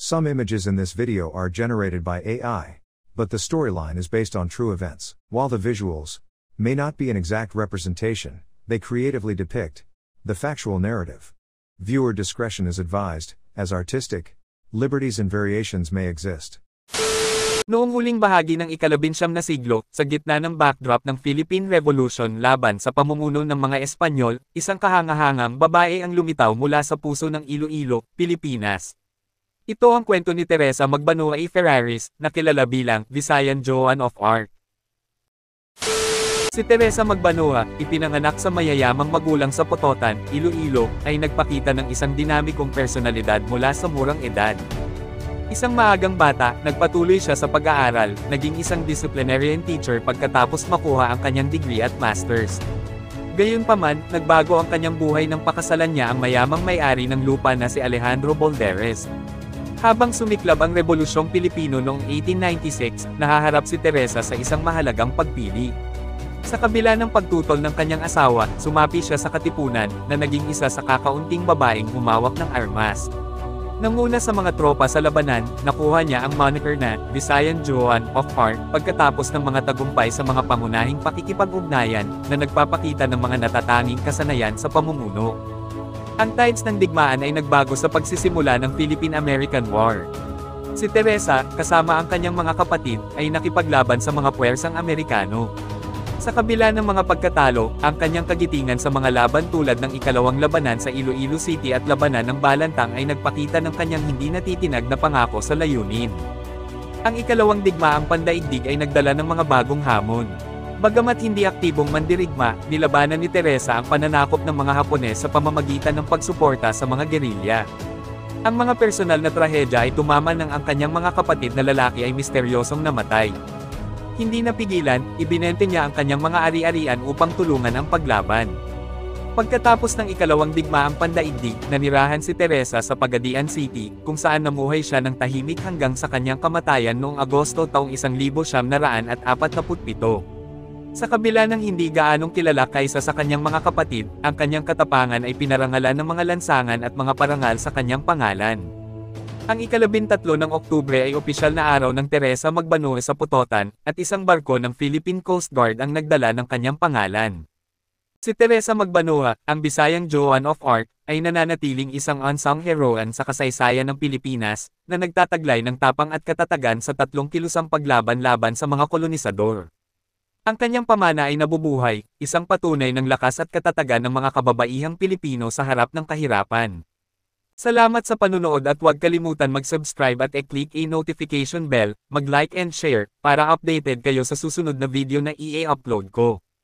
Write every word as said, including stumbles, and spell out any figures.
Some images in this video are generated by A I, but the storyline is based on true events. While the visuals may not be an exact representation, they creatively depict the factual narrative. Viewer discretion is advised, as artistic liberties and variations may exist. Noong huling bahagi ng ikalabinsyam na siglo, sa gitna ng backdrop ng Philippine Revolution laban sa pamumuno ng mga Espanyol, isang kahangahangang babae ang lumitaw mula sa puso ng Iloilo, Pilipinas. Ito ang kwento ni Teresa Magbanua y Ferraris, na kilala bilang Visayan Joan of Arc. Si Teresa Magbanua, ipinanganak sa mayayamang magulang sa Pototan, Iloilo, ay nagpakita ng isang dinamikong personalidad mula sa murang edad. Isang maagang bata, nagpatuloy siya sa pag-aaral, naging isang disciplinarian teacher pagkatapos makuha ang kanyang degree at masters. Gayunpaman, nagbago ang kanyang buhay nang pakasalan niya ang mayamang may-ari ng lupa na si Alejandro Bolderes. Habang sumiklab ang Rebolusyong Pilipino noong eighteen ninety-six, nahaharap si Teresa sa isang mahalagang pagpili. Sa kabila ng pagtutol ng kanyang asawa, sumapi siya sa katipunan, na naging isa sa kakaunting babaeng humawak ng armas. Nanguna sa mga tropa sa labanan, nakuha niya ang moniker na Visayan Joan of Arc pagkatapos ng mga tagumpay sa mga pangunahing pakikipag-ugnayan na nagpapakita ng mga natatanging kasanayan sa pamumuno. Ang tides ng digmaan ay nagbago sa pagsisimula ng Philippine-American War. Si Teresa, kasama ang kanyang mga kapatid, ay nakipaglaban sa mga puwersang Amerikano. Sa kabila ng mga pagkatalo, ang kanyang kagitingan sa mga laban tulad ng ikalawang labanan sa Iloilo City at labanan ng Balantang ay nagpakita ng kanyang hindi natitinag na pangako sa layunin. Ang ikalawang digmaang pandaigdig ay nagdala ng mga bagong hamon. Bagamat hindi aktibong mandirigma, nilabanan ni Teresa ang pananakop ng mga Hapones sa pamamagitan ng pagsuporta sa mga gerilya. Ang mga personal na trahedya ay tumama nang ang kanyang mga kapatid na lalaki ay misteryosong namatay. Hindi napigilan, ibinente niya ang kanyang mga ari-arian upang tulungan ang paglaban. Pagkatapos ng ikalawang digmaang pandaigdig, nanirahan si Teresa sa Pagadian City, kung saan namuhay siya ng tahimik hanggang sa kanyang kamatayan noong Agosto taong isang libo siyam na raan at apat na putpito. Sa kabila ng hindi gaanong kilala kaysa sa kanyang mga kapatid, ang kanyang katapangan ay pinarangalan ng mga lansangan at mga parangal sa kanyang pangalan. Ang ikalabintatlo ng Oktubre ay opisyal na araw ng Teresa Magbanua sa Pototan, at isang barko ng Philippine Coast Guard ang nagdala ng kanyang pangalan. Si Teresa Magbanua, ang Bisayang Joan of Arc, ay nananatiling isang unsung heroine sa kasaysayan ng Pilipinas, na nagtataglay ng tapang at katatagan sa tatlong kilusang paglaban-laban sa mga kolonisador. Ang kanyang pamana ay nabubuhay, isang patunay ng lakas at katatagan ng mga kababaihang Pilipino sa harap ng kahirapan. Salamat sa panunood at huwag kalimutan mag-subscribe at i-click a notification bell, mag-like and share, para updated kayo sa susunod na video na i-upload ko.